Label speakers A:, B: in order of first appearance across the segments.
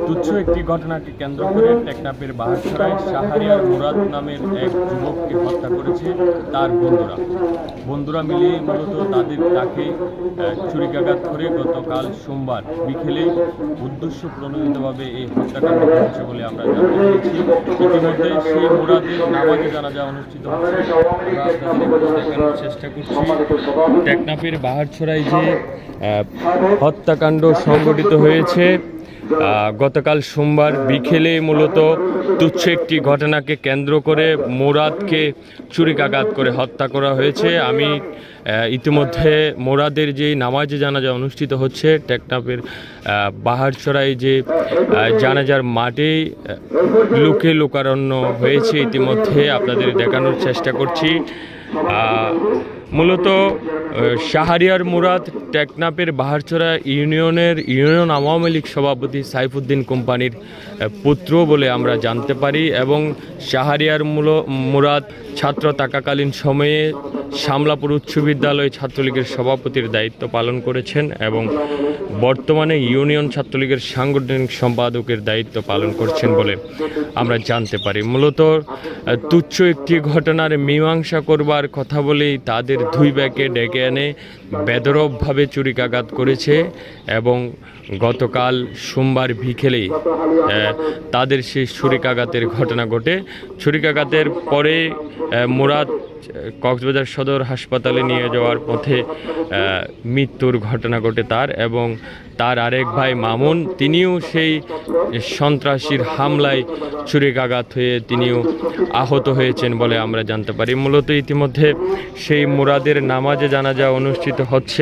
A: তুচ্ছ একটি ঘটনাকে কেন্দ্র করে টেকনাফের বাহারছড়ায় শাহরিয়ার মুরাদ নামের এক যুবককে হত্যা করেছে তার বন্ধুরা মিলে মূলত তাকে ছুরিকাঘাত করে গতকাল সোমবার বিকেলে উদ্দেশ্য প্রণোদিতভাবে এই হত্যাকাণ্ড ঘটেছে বলে আমরা জানতে পেরেছি। ইতিমধ্যে সেই মুরাদের নামাজে জানাজা অনুষ্ঠিত হচ্ছে। আমরা আপনাদের দেখানোর চেষ্টা করছি টেকনাফের বাহারছড়ায় যে হত্যাকাণ্ড সংঘটিত হয়েছে গতকাল সোমবার বিকেলে মূলত তুচ্ছ একটি ঘটনাকে কেন্দ্র করে মুরাদকে ছুরিকাঘাত করে হত্যা করা হয়েছে। আমি ইতিমধ্যে মুরাদের যে নামাজে জানাজা অনুষ্ঠিত হচ্ছে টেকনাফের বাহারছড়ায় যে জানাজার মাঠে লোকারণ্য হয়েছে ইতিমধ্যে আপনাদের দেখানোর চেষ্টা করছি। মূলত শাহরিয়ার মুরাদ টেকনাফের বাহারছড়া ইউনিয়ন আওয়ামী লীগ সভাপতি সাইফুদ্দিন কোম্পানির পুত্র বলে আমরা জানতে পারি এবং শাহরিয়ার মুরাদ ছাত্র থাকাকালীন সময়ে শামলাপুর উচ্চ বিদ্যালয় ছাত্রলীগের সভাপতির দায়িত্ব পালন করেছেন এবং বর্তমানে ইউনিয়ন ছাত্রলীগের সাংগঠনিক সম্পাদকের দায়িত্ব পালন করছেন বলে আমরা জানতে পারি। মূলত তুচ্ছ একটি ঘটনার মীমাংসা করবার কথা বলেই তাদের দুই ভাইকে ডেকে এনে বেধড়কভাবে ছুরিকাঘাত করেছে এবং গতকাল সোমবার বিকেলে তাদের সেই ছুরিকাঘাতের ঘটনা ঘটে। ছুরিকাঘাতের পরে মুরাদ কক্সবাজার সদর হাসপাতালে নিয়ে যাওয়ার পথে মৃত্যুর ঘটনা ঘটে তার এবং তার আরেক ভাই মামুন তিনিও সেই সন্ত্রাসীর হামলায় ছুরিকাঘাত হয়ে তিনিও আহত হয়েছেন বলে আমরা জানতে পারি। মূলত ইতিমধ্যে সেই মুরাদের নামাজে জানাজা অনুষ্ঠিত হচ্ছে।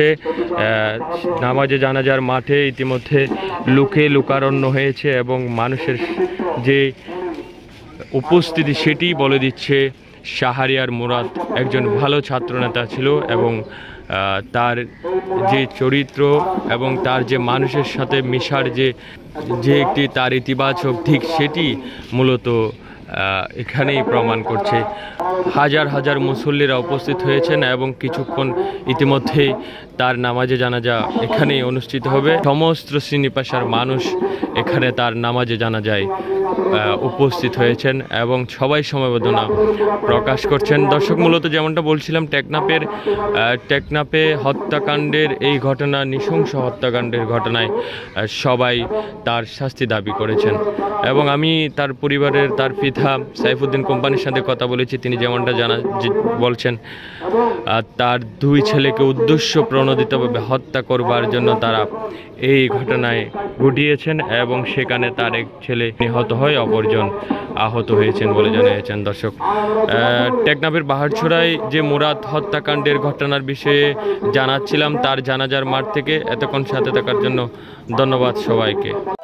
A: নামাজে জানাজার মাঠে ইতিমধ্যে লোকারণ্য হয়েছে এবং মানুষের যে উপস্থিতি সেটি বলে দিচ্ছে শাহরিয়ার মুরাদ একজন ভালো ছাত্রনেতা ছিল এবং তার যে চরিত্র এবং তার যে মানুষের সাথে মিশার যে একটি তার ইতিবাচক দিক সেটি মূলত এখানেই প্রমাণ করছে। হাজার হাজার মুসল্লিরা উপস্থিত হয়েছেন এবং কিছুক্ষণ ইতিমধ্যেই তার নামাজে জানাজা এখানেই অনুষ্ঠিত হবে। সমস্ত শ্রেণী পেশার মানুষ এখানে তার নামাজে জানাজায় উপস্থিত হয়েছেন এবং সবাই সমবেদনা প্রকাশ করছেন। দর্শক, মূলত যেমনটা বলছিলাম টেকনাফে হত্যাকাণ্ডের এই ঘটনা নৃশংস হত্যাকাণ্ডের ঘটনায় সবাই তার শাস্তি দাবি করেছেন এবং আমি তার পরিবারের তার পিতা সাইফুদ্দিন কোম্পানির সাথে কথা বলেছি। তিনি যেমনটা বলছেন তার দুই ছেলেকে উদ্দেশ্য প্রণোদিতভাবে হত্যা করবার জন্য তারা এই ঘটনায় ঘটিয়েছেন এবং সেখানে তার এক ছেলে নিহত হয়, অপরজন আহত হয়েছেন বলে জানিয়েছেন। দর্শক, টেকনাফের বাহারছড়ায় যে মুরাদ হত্যাকাণ্ডের ঘটনার বিষয়ে জানাচ্ছিলাম তার জানাজার মাঠ থেকে। এতক্ষণ সাথে থাকার জন্য ধন্যবাদ সবাইকে।